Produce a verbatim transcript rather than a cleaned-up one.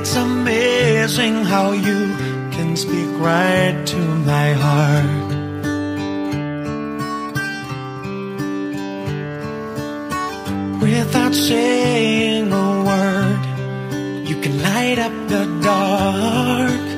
It's amazing how you can speak right to my heart. Without saying a word, you can light up the dark.